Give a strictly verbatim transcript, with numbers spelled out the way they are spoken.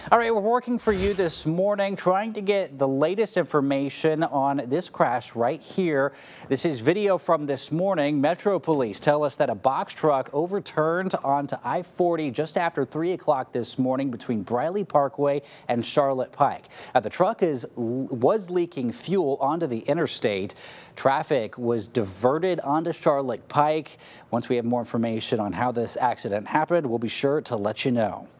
All right, we're working for you this morning, trying to get the latest information on this crash right here. This is video from this morning. Metro Police tell us that a box truck overturned onto I forty just after three o'clock this morning between Briley Parkway and Charlotte Pike. Now, the truck is was leaking fuel onto the interstate. Traffic was diverted onto Charlotte Pike. Once we have more information on how this accident happened, we'll be sure to let you know.